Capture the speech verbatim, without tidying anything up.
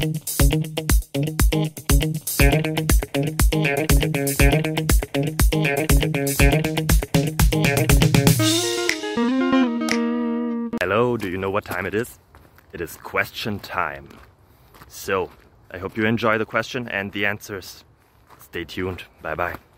Hello, do you know what time it is? It is question time. So, I hope you enjoy the question and the answers. Stay tuned. Bye bye.